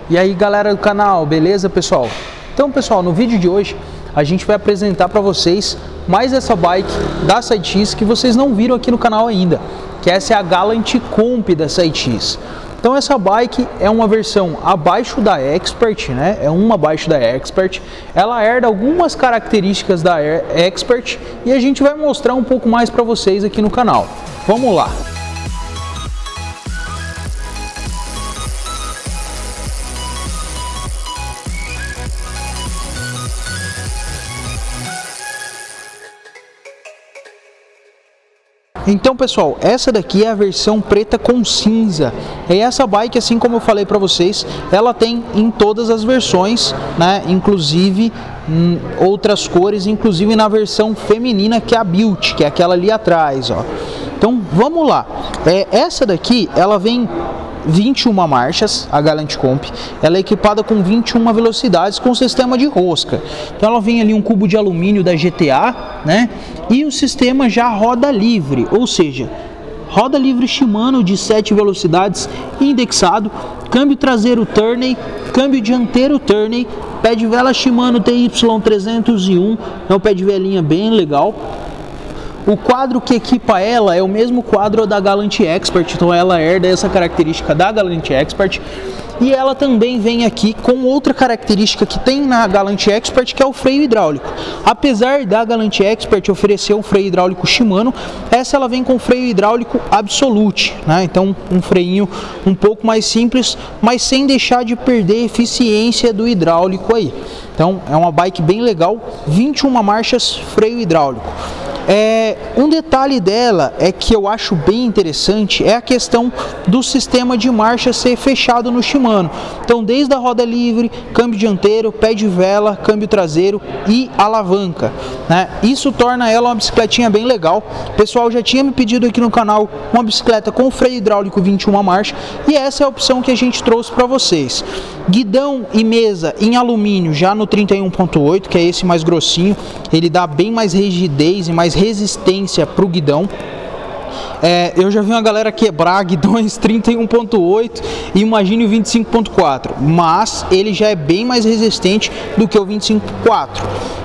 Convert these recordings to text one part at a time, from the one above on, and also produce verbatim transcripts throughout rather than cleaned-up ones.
E aí galera do canal, beleza pessoal? Então pessoal, no vídeo de hoje a gente vai apresentar para vocês mais essa bike da SideX que vocês não viram aqui no canal ainda, que essa é a Galant Comp da SideX. Então essa bike é uma versão abaixo da Expert, né? É uma abaixo da Expert. Ela herda algumas características da Expert e a gente vai mostrar um pouco mais para vocês aqui no canal. Vamos lá! Então pessoal, essa daqui é a versão preta com cinza. E essa bike, assim como eu falei para vocês, ela tem em todas as versões, né? Inclusive em outras cores, inclusive na versão feminina, que é a Beauty, que é aquela ali atrás, ó. Então vamos lá. É, essa daqui, ela vem vinte e uma marchas, a Galant Comp. Ela é equipada com vinte e uma velocidades com sistema de rosca. Então ela vem ali um cubo de alumínio da G T A, né? E o sistema já roda livre, ou seja, roda livre Shimano de sete velocidades indexado, câmbio traseiro Turney, câmbio dianteiro Turney, pé de vela Shimano T Y trezentos e um, é um pé de velinha bem legal. O quadro que equipa ela é o mesmo quadro da Galant Expert, então ela herda essa característica da Galant Expert. E ela também vem aqui com outra característica que tem na Galant Expert, que é o freio hidráulico. Apesar da Galant Expert oferecer o freio hidráulico Shimano, essa ela vem com freio hidráulico Absolute, né? Então um freinho um pouco mais simples, mas sem deixar de perder a eficiência do hidráulico aí. Então é uma bike bem legal, vinte e uma marchas, freio hidráulico. É, um detalhe dela é que eu acho bem interessante é a questão do sistema de marcha ser fechado no Shimano. Então desde a roda livre, câmbio dianteiro, pé de vela, câmbio traseiro e alavanca, né? Isso torna ela uma bicicletinha bem legal. O pessoal já tinha me pedido aqui no canal uma bicicleta com freio hidráulico vinte e uma marchas e essa é a opção que a gente trouxe para vocês. Guidão e mesa em alumínio já no trinta e um ponto oito, que é esse mais grossinho, ele dá bem mais rigidez e mais resistência para o guidão. É, eu já vi uma galera quebrar guidões trinta e um ponto oito e imagine o vinte e cinco ponto quatro, mas ele já é bem mais resistente do que o vinte e cinco ponto quatro.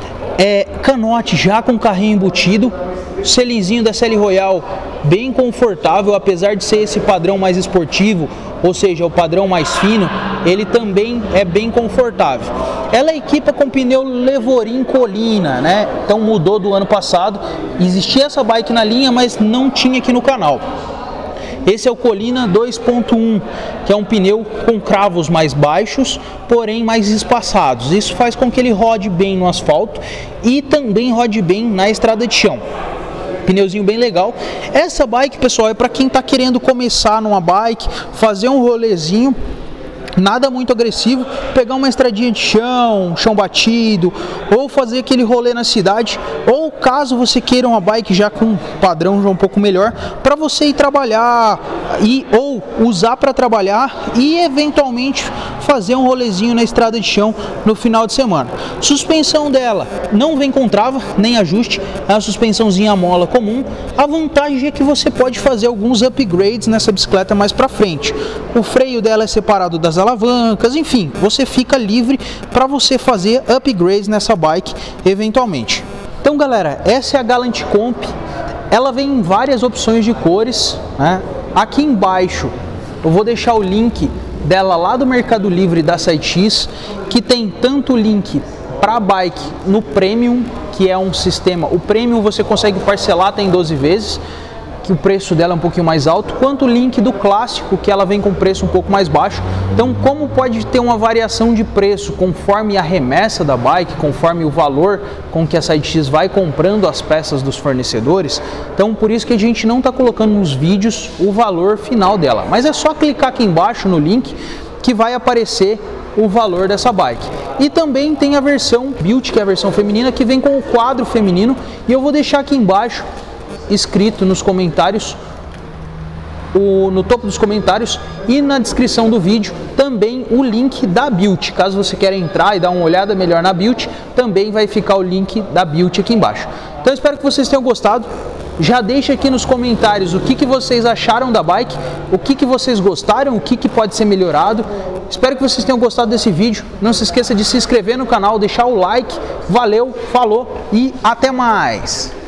É, canote já com carrinho embutido, selinzinho da Série Royal bem confortável, apesar de ser esse padrão mais esportivo, ou seja, o padrão mais fino, ele também é bem confortável. Ela equipa com pneu Levorin Colina, né? Então mudou do ano passado, existia essa bike na linha, mas não tinha aqui no canal. Esse é o Colina dois ponto um, que é um pneu com cravos mais baixos, porém mais espaçados. Isso faz com que ele rode bem no asfalto e também rode bem na estrada de chão. Pneuzinho bem legal. Essa bike, pessoal, é para quem está querendo começar numa bike, fazer um rolezinho, nada muito agressivo, pegar uma estradinha de chão, chão batido, ou fazer aquele rolê na cidade, ou caso você queira uma bike já com padrão já um pouco melhor, para você ir trabalhar e ou usar para trabalhar e eventualmente fazer um rolezinho na estrada de chão no final de semana. Suspensão dela não vem com trava nem ajuste, é uma suspensãozinha mola comum. A vantagem é que você pode fazer alguns upgrades nessa bicicleta mais para frente. O freio dela é separado das alavancas, enfim, você fica livre para você fazer upgrades nessa bike eventualmente. Então galera, essa é a Galant Comp, ela vem em várias opções de cores, né? Aqui embaixo eu vou deixar o link dela lá do Mercado Livre da SideX, que tem tanto o link para a bike no Premium, que é um sistema, o Premium você consegue parcelar, tem doze vezes, que o preço dela é um pouquinho mais alto, quanto o link do clássico, que ela vem com preço um pouco mais baixo. Então, como pode ter uma variação de preço conforme a remessa da bike, conforme o valor com que a SideX vai comprando as peças dos fornecedores, então por isso que a gente não está colocando nos vídeos o valor final dela, mas é só clicar aqui embaixo no link que vai aparecer o valor dessa bike. E também tem a versão Beauty, que é a versão feminina, que vem com o quadro feminino, e eu vou deixar aqui embaixo escrito nos comentários, o, no topo dos comentários e na descrição do vídeo também o link da Beauty. Caso você queira entrar e dar uma olhada melhor na Beauty, também vai ficar o link da Beauty aqui embaixo. Então espero que vocês tenham gostado. Já deixa aqui nos comentários o que, que vocês acharam da bike, o que, que vocês gostaram, o que, que pode ser melhorado. Espero que vocês tenham gostado desse vídeo. Não se esqueça de se inscrever no canal, deixar o like. Valeu, falou e até mais!